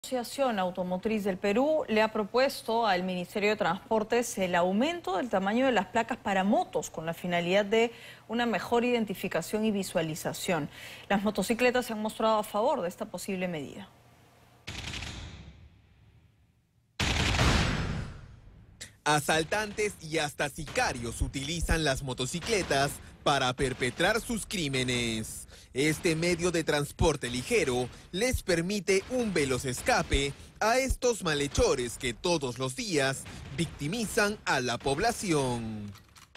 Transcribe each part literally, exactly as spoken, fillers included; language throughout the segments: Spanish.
La Asociación Automotriz del Perú le ha propuesto al Ministerio de Transportes el aumento del tamaño de las placas para motos con la finalidad de una mejor identificación y visualización. Las motocicletas se han mostrado a favor de esta posible medida. Asaltantes y hasta sicarios utilizan las motocicletas para perpetrar sus crímenes. Este medio de transporte ligero les permite un veloz escape a estos malhechores que todos los días victimizan a la población.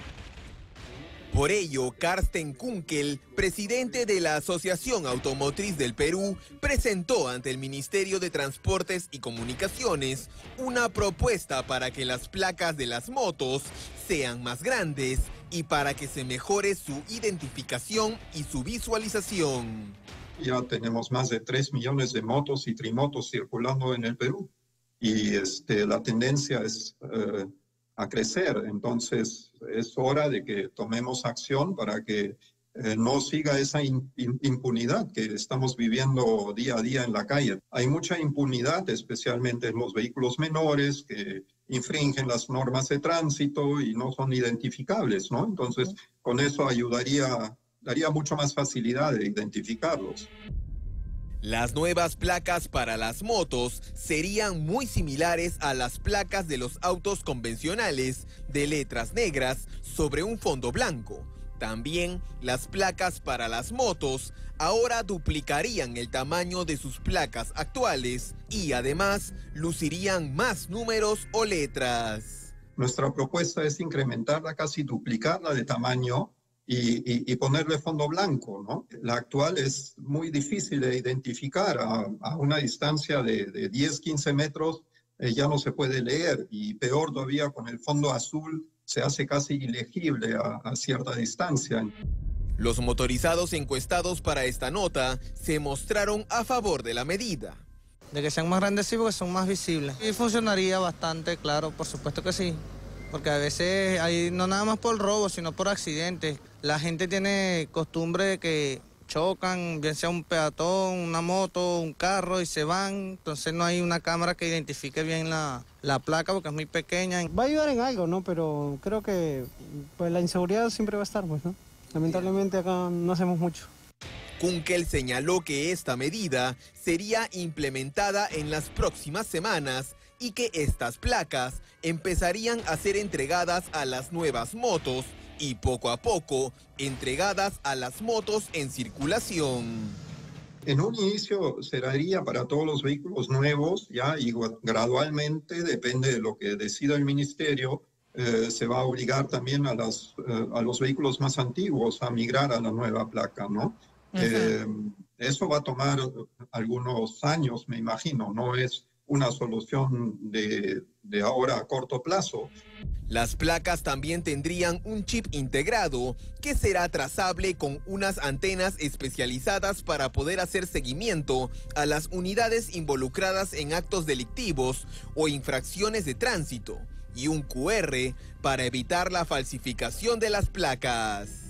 Por ello, Carsten Kunkel, presidente de la Asociación Automotriz del Perú, presentó ante el Ministerio de Transportes y Comunicaciones una propuesta para que las placas de las motos sean más grandes y para que se mejore su identificación y su visualización. Ya tenemos más de tres millones de motos y trimotos circulando en el Perú y este, la tendencia es eh, a crecer, entonces es hora de que tomemos acción para que eh, no siga esa in, in, impunidad que estamos viviendo día a día en la calle. Hay mucha impunidad, especialmente en los vehículos menores que infringen las normas de tránsito y no son identificables, ¿no? Entonces, con eso ayudaría, daría mucho más facilidad de identificarlos. Las nuevas placas para las motos serían muy similares a las placas de los autos convencionales, de letras negras sobre un fondo blanco. También las placas para las motos ahora duplicarían el tamaño de sus placas actuales y además lucirían más números o letras. Nuestra propuesta es incrementarla, casi duplicarla de tamaño y, y, y ponerle fondo blanco, ¿no? La actual es muy difícil de identificar a, a una distancia de, de diez, quince metros, eh, ya no se puede leer y peor todavía con el fondo azul se hace casi ilegible a, a cierta distancia. Los motorizados encuestados para esta nota se mostraron a favor de la medida. De que sean más grandes sí, porque son más visibles. Y funcionaría bastante, claro, por supuesto que sí. Porque a veces, hay, no nada más por robo, sino por accidentes. La gente tiene costumbre de que chocan, bien sea un peatón, una moto, un carro, y se van. Entonces no hay una cámara que identifique bien la, la placa porque es muy pequeña. Va a ayudar en algo, ¿no? Pero creo que pues, la inseguridad siempre va a estar, pues, ¿no? Lamentablemente acá no hacemos mucho. Kunkel señaló que esta medida sería implementada en las próximas semanas y que estas placas empezarían a ser entregadas a las nuevas motos y poco a poco entregadas a las motos en circulación. En un inicio se daría para todos los vehículos nuevos, ya, y gradualmente, depende de lo que decida el ministerio, eh, se va a obligar también a, las, eh, a los vehículos más antiguos a migrar a la nueva placa, ¿no? Uh-huh. eh, eso va a tomar algunos años, me imagino, no es una solución de, de ahora a corto plazo. Las placas también tendrían un chip integrado que será trazable con unas antenas especializadas para poder hacer seguimiento a las unidades involucradas en actos delictivos o infracciones de tránsito y un cu erre para evitar la falsificación de las placas.